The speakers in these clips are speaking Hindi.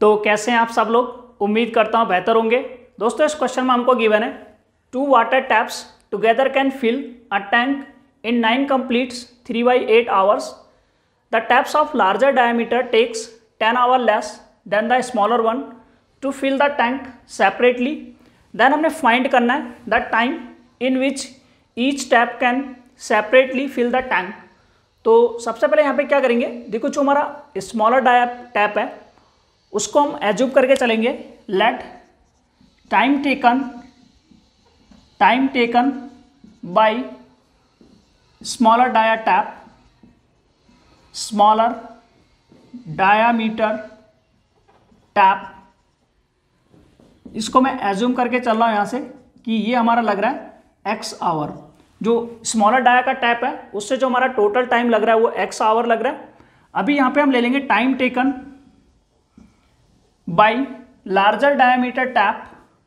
तो कैसे हैं आप सब लोग। उम्मीद करता हूँ बेहतर होंगे। दोस्तों इस क्वेश्चन में हमको गिवन है 2 water taps together can fill a tank in 9 completes 3/8 hours. The taps of larger diameter takes 10 hours less than the smaller one to fill the tank separately. Then हमने फाइंड करना है the time in which each tap can separately fill the tank. तो सबसे पहले यहाँ पे क्या करेंगे, देखो जो हमारा स्मॉलर टैप है उसको हम एज्यूम करके चलेंगे। Let time taken by smaller diameter tap, इसको मैं एज्यूम करके चल रहा हूँ यहाँ से कि ये हमारा लग रहा है x आवर। जो स्मॉलर डाया का टैप है उससे जो हमारा टोटल टाइम लग रहा है वो x आवर लग रहा है। अभी यहाँ पे हम ले लेंगे time taken by larger diameter tap,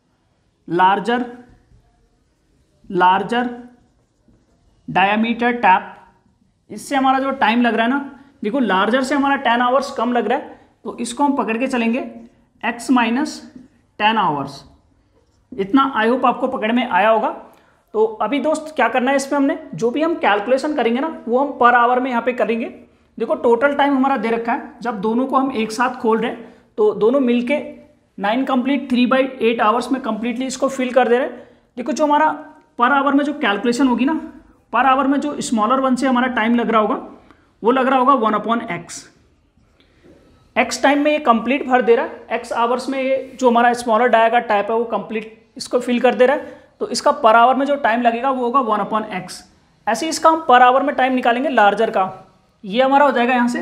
larger diameter tap. इससे हमारा जो टाइम लग रहा है ना, देखो लार्जर से हमारा 10 आवर्स कम लग रहा है, तो इसको हम पकड़ के चलेंगे x माइनस 10 आवर्स। इतना आई होप आपको पकड़ में आया होगा। तो अभी दोस्त क्या करना है, इसमें हमने जो भी हम कैलकुलेशन करेंगे ना वो हम पर आवर में यहाँ पे करेंगे। देखो टोटल टाइम हमारा दे रखा है, जब दोनों को हम एक साथ खोल रहे हैं तो दोनों मिलके 9 complete 3/8 आवर्स में कंप्लीटली इसको फिल कर दे रहे हैं। देखो जो हमारा पर आवर में जो कैलकुलेशन होगी ना, पर आवर में जो स्मॉलर वन से हमारा टाइम लग रहा होगा वो लग रहा होगा 1/x। x टाइम में ये कंप्लीट भर दे रहा है, x आवर्स में ये जो हमारा स्मॉलर डाया का टाइप है वो कंप्लीट इसको फिल कर दे रहा है, तो इसका पर आवर में जो टाइम लगेगा वो होगा 1/x। ऐसे ही इसका हम पर आवर में टाइम निकालेंगे लार्जर का, ये हमारा हो जाएगा यहाँ से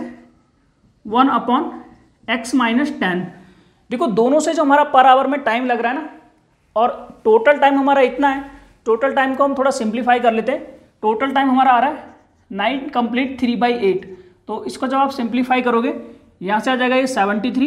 1/x माइनस 10। देखो दोनों से जो हमारा पर आवर में टाइम लग रहा है ना और टोटल टाइम हमारा इतना है, टोटल टाइम को हम थोड़ा सिंप्लीफाई कर लेते हैं। टोटल टाइम हमारा आ रहा है 9 complete 3/8, तो इसको जब आप सिंप्लीफाई करोगे यहाँ से आ जाएगा ये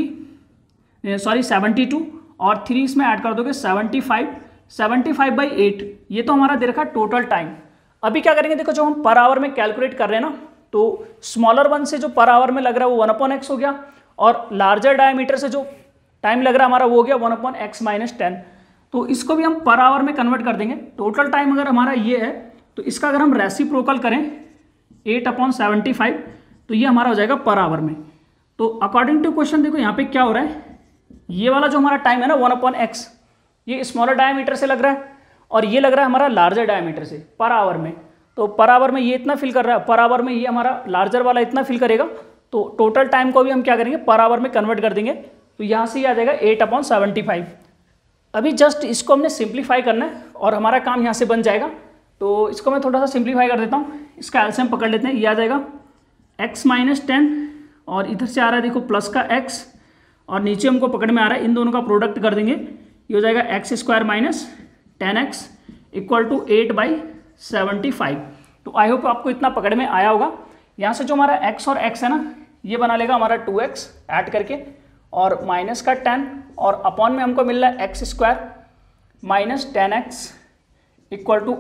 72 और 3 इसमें ऐड कर दोगे 75/8। ये तो हमारा दे रखा है टोटल टाइम। अभी क्या करेंगे, देखो जो हम पर आवर में कैलकुलेट कर रहे हैं ना, तो स्मॉलर वन से जो पर आवर में लग रहा है वो 1/x हो गया और लार्जर डायमीटर से जो टाइम लग रहा है हमारा वो हो गया 1/x माइनस 10। तो इसको भी हम पर आवर में कन्वर्ट कर देंगे। टोटल टाइम अगर हमारा ये है तो इसका अगर हम रेसिप्रोकल करें 8/75 तो ये हमारा हो जाएगा पर आवर में। तो अकॉर्डिंग टू क्वेश्चन देखो यहाँ पे क्या हो रहा है, ये वाला जो हमारा टाइम है ना 1/x ये स्मॉलर डायमीटर से लग रहा है और ये लग रहा है हमारा लार्जर डायमीटर से पर आवर में। तो पर आवर में ये इतना फिल कर रहा है, पर आवर में ये हमारा लार्जर वाला इतना फिल करेगा, तो टोटल टाइम को भी हम क्या करेंगे पर आवर में कन्वर्ट कर देंगे। तो यहाँ से ये आ जाएगा 8/75। अभी जस्ट इसको हमने सिंप्लीफाई करना है और हमारा काम यहाँ से बन जाएगा। तो इसको मैं थोड़ा सा सिंप्लीफाई कर देता हूँ, इसका एलसीएम पकड़ लेते हैं। ये आ जाएगा x माइनस 10 और इधर से आ रहा है देखो प्लस का x और नीचे हमको पकड़ में आ रहा है, इन दोनों का प्रोडक्ट कर देंगे, ये हो जाएगा x² minus 10x equal to 8/75। तो आई होप आपको इतना पकड़ में आया होगा। यहाँ से जो हमारा x और x है ना ये बना लेगा हमारा 2x ऐड करके और माइनस का 10 और अपॉन में हमको मिल रहा है x² minus 10x equal to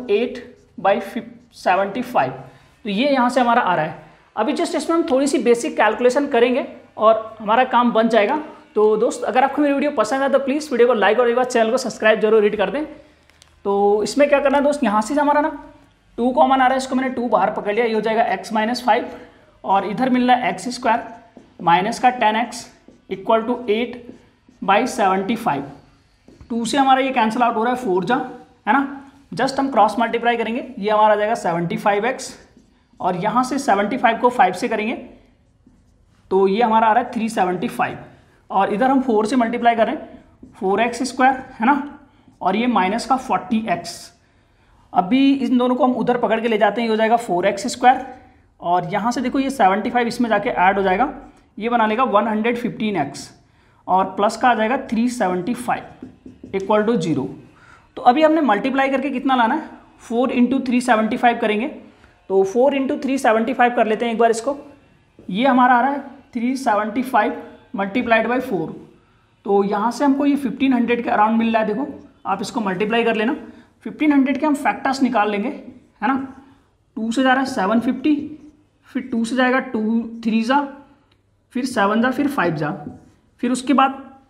8/75। तो ये यहाँ से हमारा आ रहा है। अभी जस्ट इसमें हम थोड़ी सी बेसिक कैलकुलेशन करेंगे और हमारा काम बन जाएगा। तो दोस्त अगर आपको मेरी वीडियो पसंद है तो प्लीज़ वीडियो को लाइक और एक बार चैनल को सब्सक्राइब जरूर रीड कर दें। तो इसमें क्या करना है दोस्त, यहाँ से हमारा ना 2 कॉमन आ रहा है, इसको मैंने 2 बाहर पकड़ लिया, ये हो जाएगा x माइनस 5 और इधर मिल रहा है x² माइनस का 10x इक्वल टू 8/75। 2 से हमारा ये कैंसिल आउट हो रहा है 4 जा, है ना। जस्ट हम क्रॉस मल्टीप्लाई करेंगे, ये हमारा आ जाएगा 75x और यहाँ से 75 को 5 से करेंगे तो ये हमारा आ रहा है 375 और इधर हम 4 से मल्टीप्लाई कर रहे हैं 4x² है ना, और ये माइनस का 40x। अभी इन दोनों को हम उधर पकड़ के ले जाते हैं, ये हो जाएगा 4x² और यहाँ से देखो ये 75 इसमें जाके ऐड हो जाएगा, ये बना लेगा 115x और प्लस का आ जाएगा 375 इक्वल टू 0। तो अभी हमने मल्टीप्लाई करके कितना लाना है, 4 × 375 करेंगे। तो 4 × 375 कर लेते हैं एक बार इसको, ये हमारा आ रहा है 375 मल्टीप्लाइड बाई 4। तो यहाँ से हमको ये 1500 के अराउंड मिल रहा है। देखो आप इसको मल्टीप्लाई कर लेना, 1500 के हम फैक्टर्स निकाल लेंगे, है ना। 2 से जा रहा है 750, फिर 2 से जाएगा 2 3 जा, फिर 7 जा, फिर 5 जा, फिर उसके बाद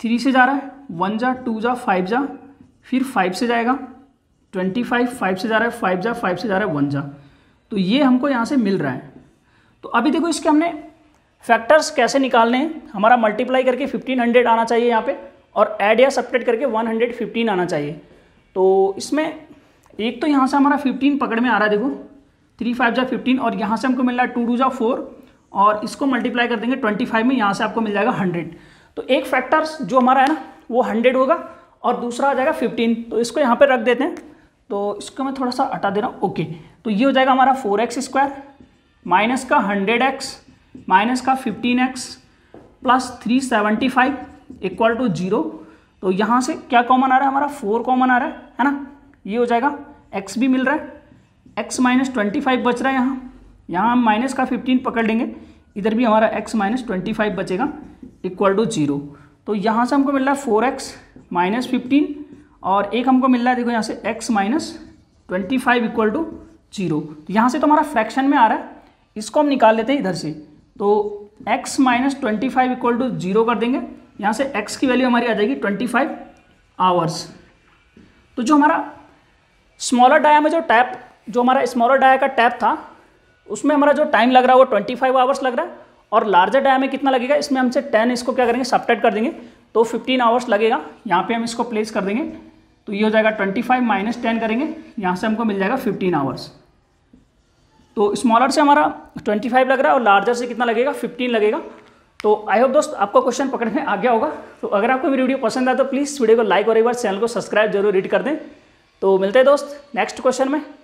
3 से जा रहा है, 1 जा 2 जा 5 जा, फिर 5 से जाएगा 25, 5 से जा रहा है 5 जा, 5 से जा रहा है 1 जा। तो ये हमको यहाँ से मिल रहा है। तो अभी देखो इसके हमने फैक्टर्स कैसे निकालने हैं। हमारा मल्टीप्लाई करके 1500 आना चाहिए यहाँ पे, और ऐड या सब्ट्रैक्ट करके 115 आना चाहिए। तो इसमें एक तो यहाँ से हमारा 15 पकड़ में आ रहा है, देखो 3 5 जा 15, और यहाँ से हमको मिल रहा है 2 2 जा 4, और इसको मल्टीप्लाई कर देंगे 25 में, यहाँ से आपको मिल जाएगा 100। तो एक फैक्टर्स जो हमारा है ना वो 100 होगा, और दूसरा आ जाएगा 15। तो इसको यहाँ पे रख देते हैं। तो इसको मैं थोड़ा सा हटा दे रहा हूँ। ओके, तो ये हो जाएगा हमारा 4x² माइनस का 100x माइनस का 15x प्लस 375 इक्वल टू 0। तो यहाँ से क्या कॉमन आ रहा है, हमारा 4 कॉमन आ रहा है ना। ये हो जाएगा, x भी मिल रहा है, x माइनस 25 बच रहा है यहाँ हम माइनस का 15 पकड़ लेंगे, इधर भी हमारा x माइनस 25 बचेगा इक्वल टू 0। तो यहाँ से हमको मिल रहा है 4x माइनस 15, और एक हमको मिल रहा है देखो यहाँ से x माइनस 25 इक्वल टू 0। तो यहाँ से तो हमारा फ्रैक्शन में आ रहा है, इसको हम निकाल लेते हैं इधर से। तो x माइनस 25 इक्वल टू 0 कर देंगे, यहाँ से x की वैल्यू हमारी आ जाएगी 25 आवर्स। तो जो हमारा स्मॉलर डाया में जो हमारा स्मॉलर डाया का टैप था, उसमें हमारा जो टाइम लग रहा है वो 25 आवर्स लग रहा है, और लार्जर डाया में कितना लगेगा, इसमें हमसे 10 इसको क्या करेंगे सब्ट्रैक्ट कर देंगे, तो 15 आवर्स लगेगा। यहाँ पे हम इसको प्लेस कर देंगे, तो ये हो जाएगा 25 माइनस 10 करेंगे, यहाँ से हमको मिल जाएगा 15 आवर्स। तो स्मॉलर से हमारा 25 लग रहा है, और लार्जर से कितना लगेगा 15 लगेगा। तो आई होप दोस्त आपको क्वेश्चन पकड़ में आ गया होगा। तो अगर आपको मेरी वीडियो पसंद आए तो प्लीज़ वीडियो को लाइक और एक बार चैनल को सब्सक्राइब जरूर रीड कर दें। तो मिलते हैं दोस्त नेक्स्ट क्वेश्चन में।